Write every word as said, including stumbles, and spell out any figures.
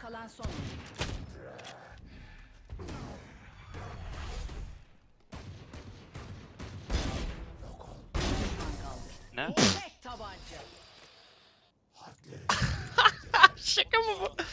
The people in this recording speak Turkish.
kalan son. Ne? Tek tabanca. Şaka mı bu?